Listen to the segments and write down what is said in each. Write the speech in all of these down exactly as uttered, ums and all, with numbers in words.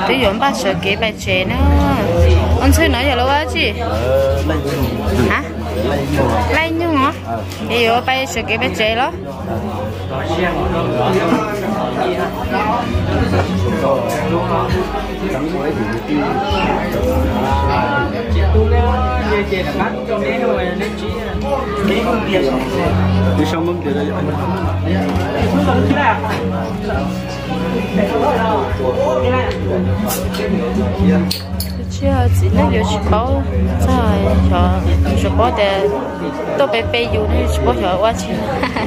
tôi dùng ba sợi kế bài chế nữa anh chơi nói giờ lâu á chị hả lấy nhung hả thì ở bài sợi kế bài chế đó đi xong mâm kia đây chưa chỉ lấy nhiều chỉ bảo rồi cho chỉ bảo để tôi bé bé yêu nên chỉ bảo cho quá chứ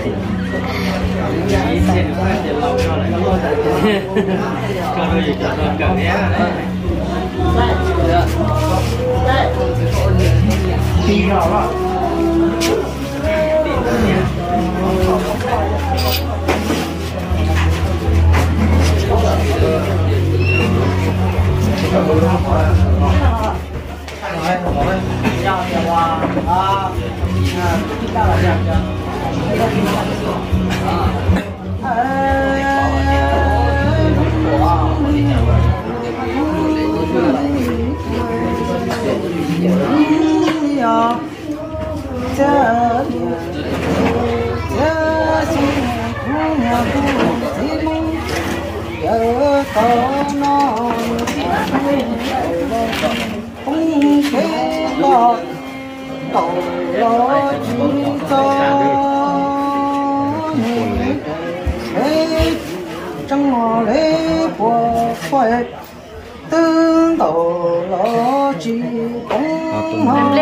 trong mò lễ của quê tương tổ lo chi cũng mong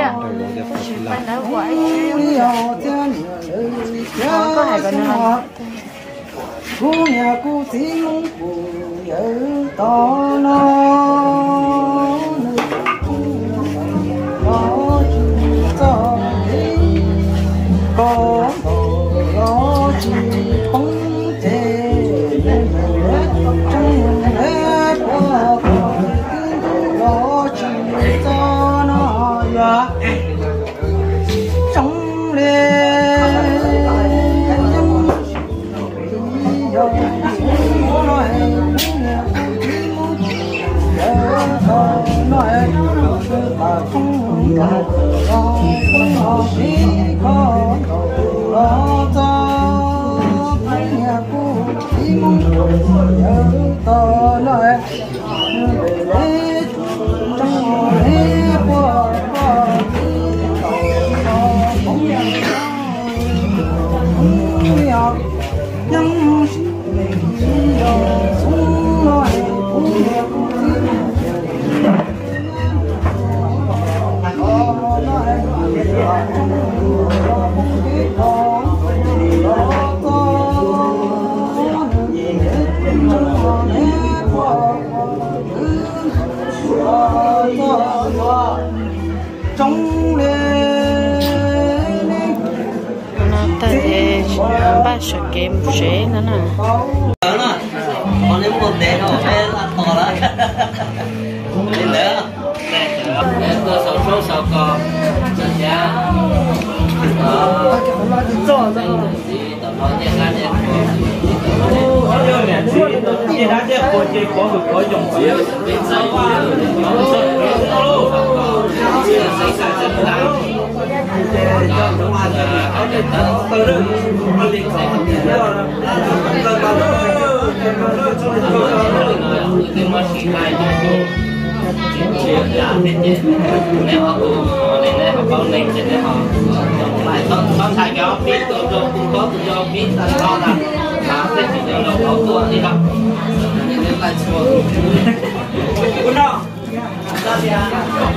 liều thiên lời có hai con nữa cú nhà cú tiếng cú nhớ to nó lo chi cho có lo chi không thể trong lễ của lo chi cho nó ya trong lễ ba sợi kế một chế nữa nè còn nếu một đèn nó phải là to đó đến nữa để tôi sầu số sầu cò chân giá chị đã biết cô chị có được có dùng gì con thầy cho biết tôi cho cũng có tôi cho biết là lo là mà sẽ chỉ được đầu đầu tuần đi đâu nên là chùa cũng đó ra đi à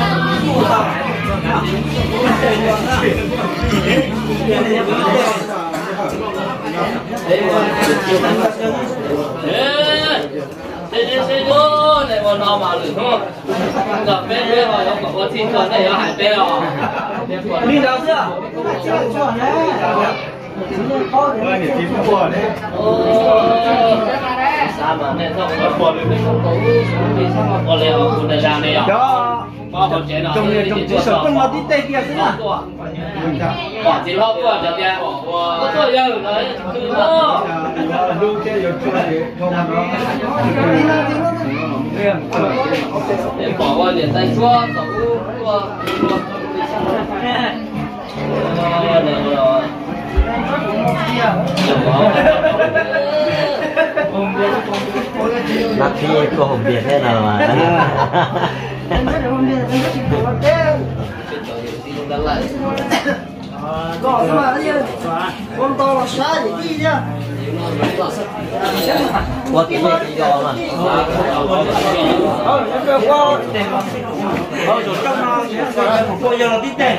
thế thế thế đó này còn nào mà lử thôi gặp bé bé rồi nó có tin còn này nó hải bé rồi đi đâu chưa chưa đấy sao mà nên không có bò lên không có vì sao mà có lẽ họ cũng ra này à đó trong này trong chỉ sợ con mà đi tây kia thế nào bỏ chỉ lo qua cho kia có thôi giờ nói cứ đó bỏ qua để tay chua chua chua chua được rồi bác khi cô Hồng Việt thế nào mà Rồi mà đi. Con to là xa gì đi nhá. qua cái này cái giò mà ờ nó qua ờ rồi trong nó một cô giờ tí tệ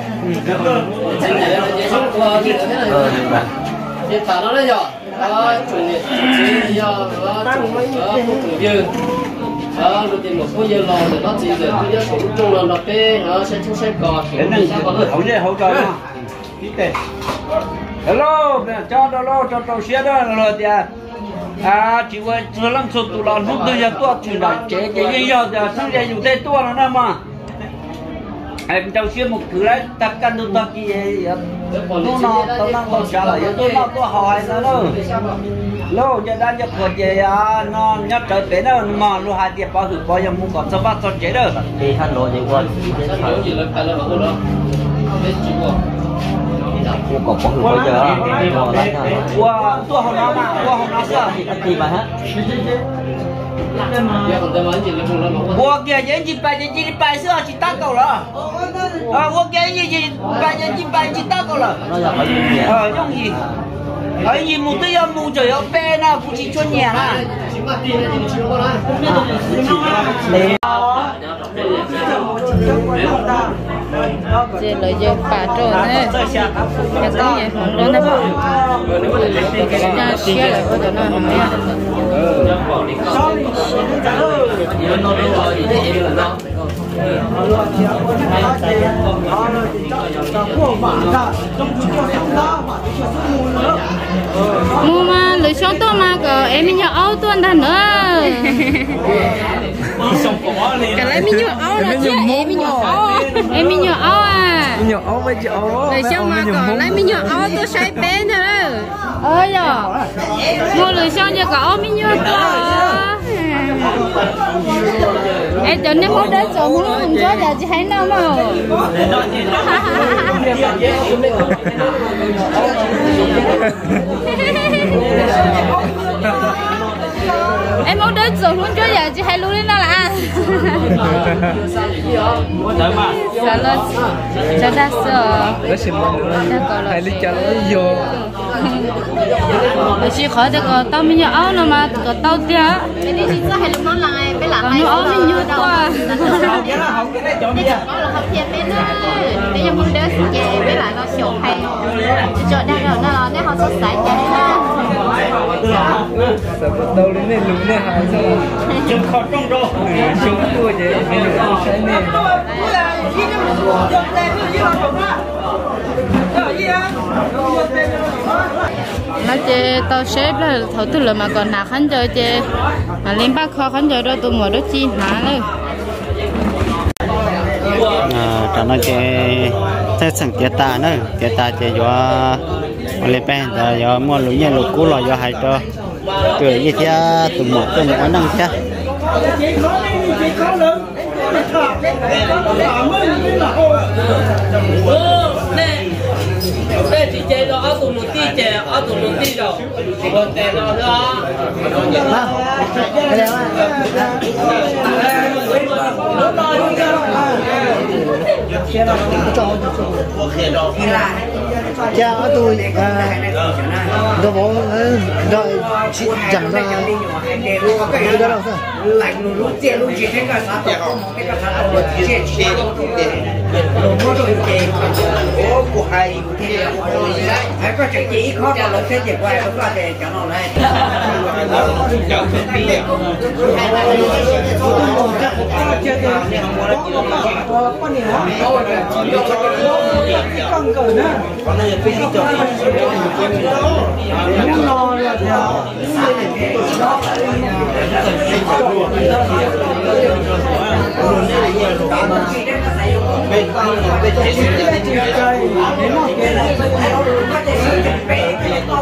hiện tại nó đấy rồi đó chuẩn bị chỉ giờ đó chuẩn đó cũng thường dư đó rồi tìm một cô giờ lò để nó chỉ để tôi nhớ cũng chung là nó pe nó sẽ chung sẽ cọt đến này hậu như hậu trời mà tí tệ hello cho đó lo cho tàu xe đó rồi thì à chỉ với chưa làm số tụ lon lúc tôi giờ tôi chuyển đổi chế chế như giờ giờ sang giờ dùng tay tôi là nó mà em tàu xe một thứ đấy tất cả đều tất kỳ tôi nó tôi nó tôi trả lại tôi nó tôi hỏi nó đâu lâu giờ đang nhập cuộc về à nó nhập trở về đó mà lúc hai tiệp bao giờ bao giờ muốn còn sao bắt sao chế đó đi Hà Nội thì qua chỉ là phải là nó đó biết chịu không cô còn có bao giờ qua tôi không nói mà qua không nói sao thì mà hết qua kia những gì bài những gì bài xưa chỉ tao cầu là à qua kia những gì bài những gì bài chỉ tao cầu là nó là phải dùng gì ờ dùng gì ấy gì một cái một trời ơi bé nào cũng chỉ cho nhẹ à chị lấy vô bà trộn này nhà cái gì không đó nó bảo nhà xe lại có chỗ nào không nha mua mà lấy xong tôi mà có em mình nhớ áo tuần đó nữa cái này mình nhớ áo là chứ em mình nhớ áo em mình nhớ áo à Mình nhớ áo với chị áo. lấy xong mà có lấy mình nhớ áo tôi sai bên thôi ơi giờ mua lấy xong giờ có áo mình nhớ to em cho nên muốn đến chỗ muốn không có giờ chị thấy đâu mà em muốn đến chỗ muốn cho giờ chị hay luôn đến đó là ăn sao lên sao đã sợ Nó xin hai lít cho nó vô. chị khỏi được có tao mình nhớ áo nữa mà có tao tia cái đi chị hay lúc nó lại với lại còn áo mình nhớ qua nó là học thiệt bên đó bây giờ muốn đến về với lại nó sổ hay chỗ đây rồi nó là nếu họ sốt sải chạy đó Sợ bắt đầu lên này lúng này hại sao chúng khó trong đó chúng tôi vậy mình được không sai nè nó chơi tao xếp là thầu từ là mà còn nạc khăn chơi chơi mà lên bác kho khăn chơi đó tôi ngồi đó chi hả nữa à cho nó cái thế sản tiết ta nữa tiết ta chơi do lên bên giờ do mua lúa nhà lúa cũ rồi do hai cho từ gì thế từ một từ một năng thế đây chỉ chơi đó tụi nó đi chơi ở tụi nó đi rồi còn tiền đó đó cha ở tôi tôi bỏ rồi chẳng ra tôi đã đâu sao lạnh lúc tiền lúc chỉ thấy cả sáu cái cái cái một chuyện chuyện rồi mua đồ tiền của của hai hay có chuyện gì khó còn lúc thế chỉ quay có qua để cho nó này con cờ nữa con này phải đi chợ nó lo là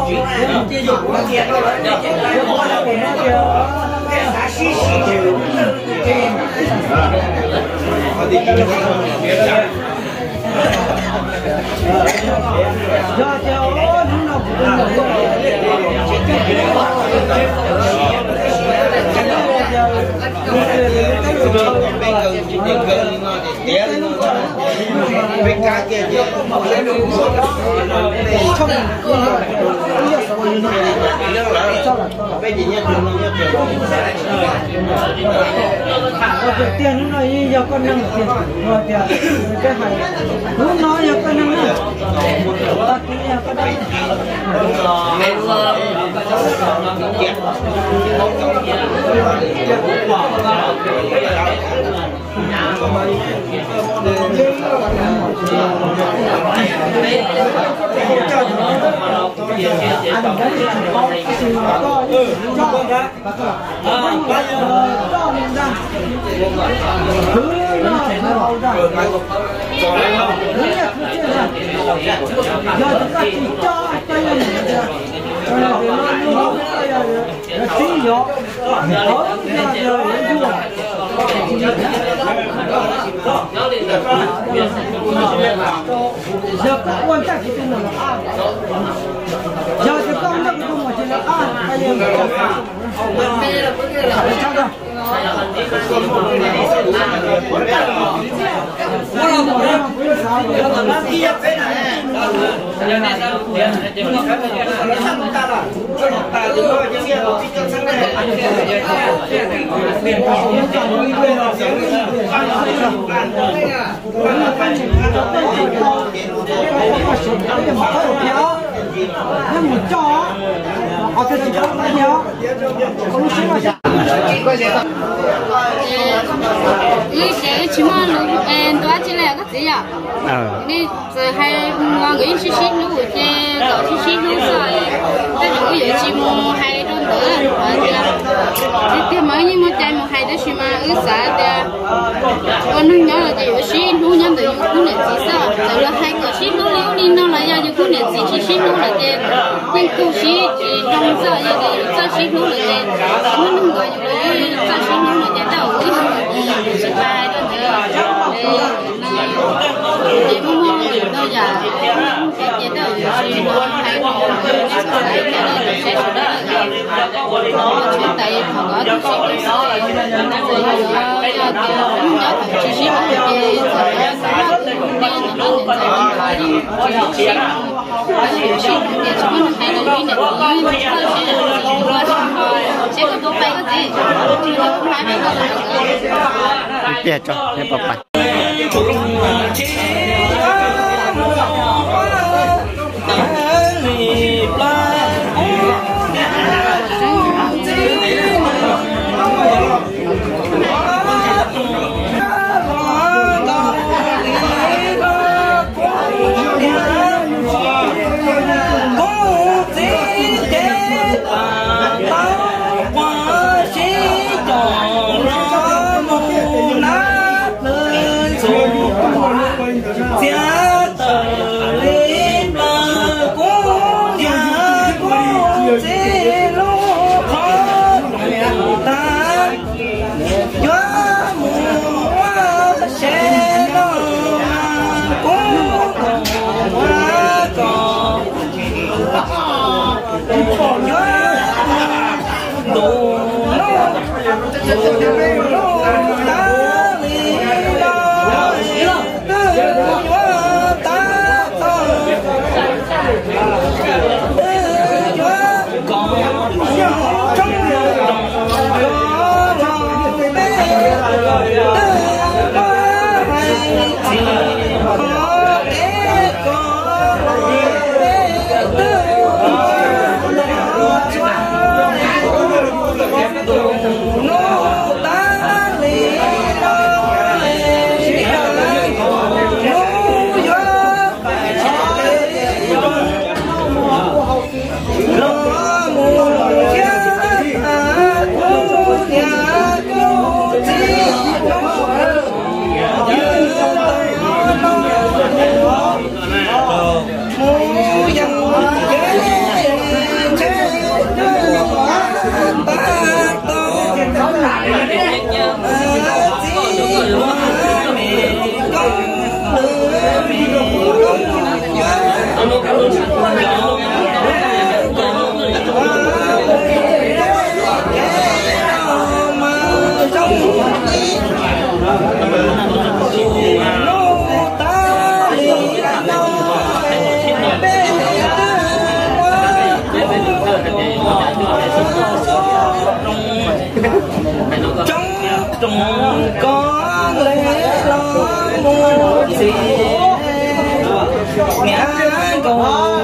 Hãy subscribe cho kênh Ghiền Mì Gõ để không bỏ lỡ những video hấp dẫn. do cho nó nó tiền nó là do con năng tiền rồi tiền cái này lúc nói do con năng nữa ta kia có đây giờ các quan trọng thì tên là A, giờ thì con nó cũng một chữ là A, hay là sao đâu? Nhưng một chó họ sẽ chỉ không bao nhiêu có lúc xíu mà người sẽ chỉ mà lúc em đó chỉ là cái gì à đi giờ hay mua người xí xí lúc chơi đổ xí xí lúc rồi ta đừng có vậy chỉ mua hay đâu nữa thì thì mới như một chai một hay đó chỉ mà ứ xả thì con nó nhớ là chỉ ở xí lúc nhân từ những khu này chỉ sao giờ là hai người xí lúc liêu đi nó là do những khu này chỉ chỉ xí lúc là chơi nhưng khu xí chỉ trong giờ như vậy cho xí lúc là chơi nó nâng gọi như vậy cho xí lúc là chơi đâu chỉ ba đó nữa chỉ muốn mua được đâu giờ cái chế độ chỉ mua hai con cái số lại cái này sẽ được đó có chuyện tại họ có chút xíu rồi nhớ chút xíu thì rồi nó đi nó lên rồi đi chút xíu chút xíu thì chúng nó hay là duy nhất duy nhất thôi sẽ có tốt bay cái gì thì nó cũng phải biết được biết cho để bảo bạn Hãy subscribe cho kênh Ghiền Mì Gõ để không bỏ lỡ những video hấp dẫn. trong có lẽ lo mua gì nghe cầu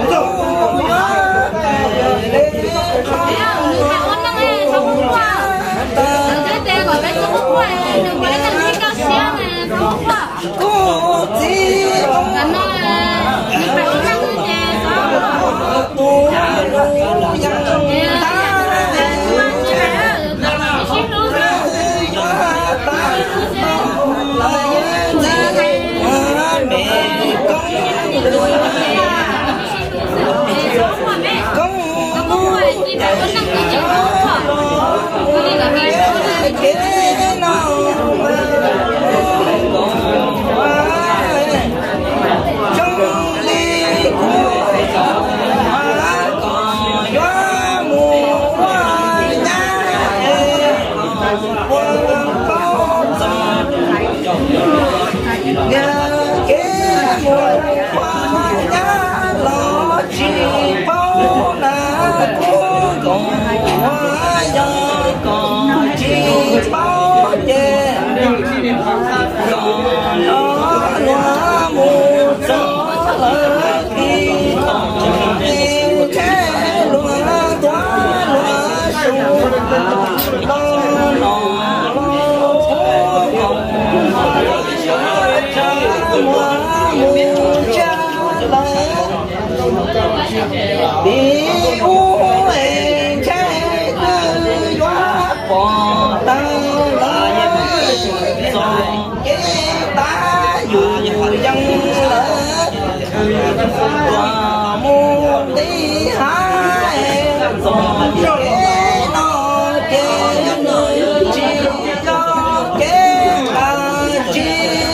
đi u em trái tư gió bỏ ta lại rồi cái ta dù dân lỡ và muôn đi hai rồi cái nó cái người chỉ cho cái ta chỉ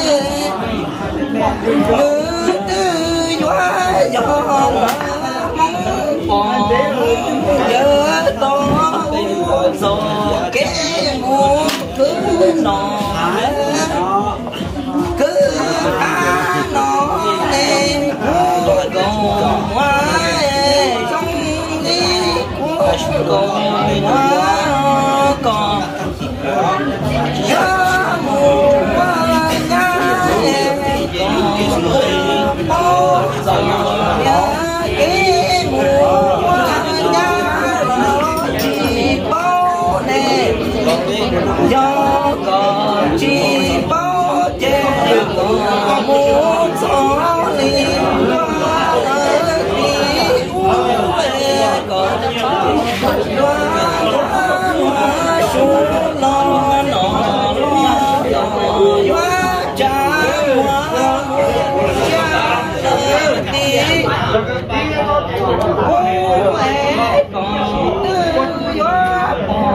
người tư gió gió nhớ to rồi cái muốn cứ nọ cứ ta nọ nên của còn hoa trong đi của còn hoa còn nhớ mùa hoa nhớ còn rồi nhớ cái mùa do còn chỉ bao che còn muốn gió liền hoa ở đi uống về còn hoa hoa xuống lo nọ lo hoa cha hoa cha ở đi uống về còn tư hoa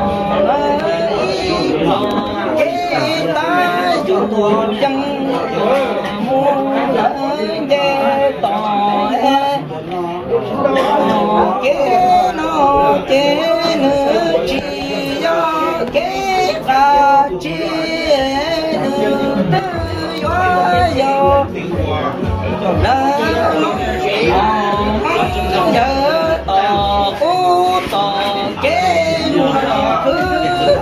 cái ta dù tuần chân muốn lỡ che tỏ cái nó cái nữa chỉ do cái ta chỉ nữa tư gió gió đã nhớ tỏ u tỏ cái cứ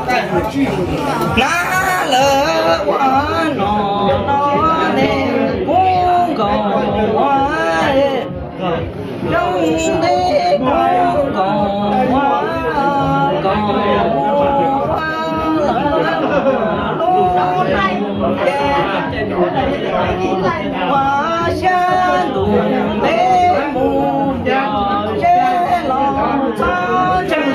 ná lỡ quá nọ nó nên cũng còn quá trong thế cũng còn quá còn quá xa lùng thế mù chế lòng sao trái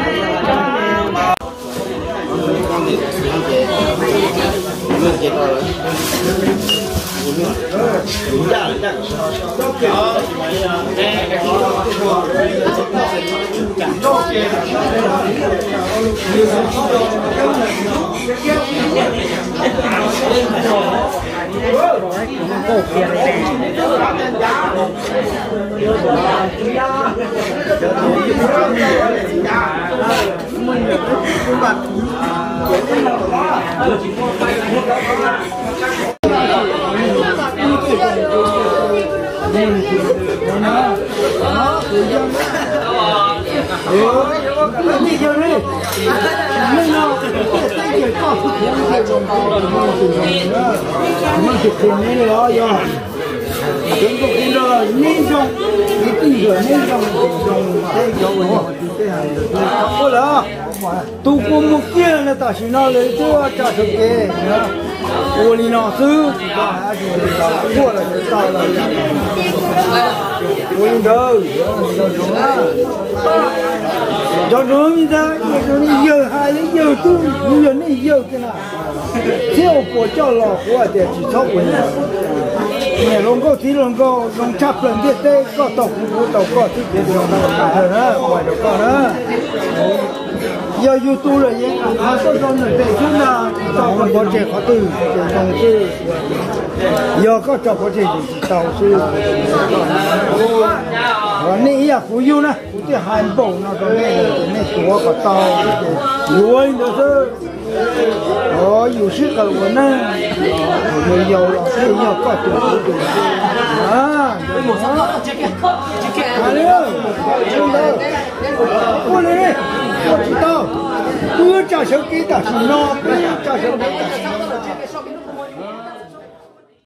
Hãy subscribe cho kênh Ghiền Mì Gõ để không bỏ lỡ những video hấp dẫn. tu cũng một kia là ta chỉ nói lấy cho trả thực kế ô li nó sư mua là cái tao là ô li đâu cho nó như thế cho nó giờ hai lấy giờ tu giờ nó giờ cái nào theo của cho lò của để chỉ cho quên nè long có tí long có long chắp lần biết thế có tàu cũng tàu có tí biết long tàu cả nữa ngoài đó có nữa giờ YouTube là gì họ có con người để chúng ta tàu còn có trẻ khó từ trẻ đồng sư giờ có cho có trẻ tàu sư và này à phụ yêu nè phụ thì hàn bộ nó có nghe là này của có tàu nuôi nữa chứ có nhiều sự cầu của nó người giàu là cái nhiều có tiền tiền à à nữa chúng ta cô này cô chỉ tao cứ trả số ký trả số nó trả số ký trả số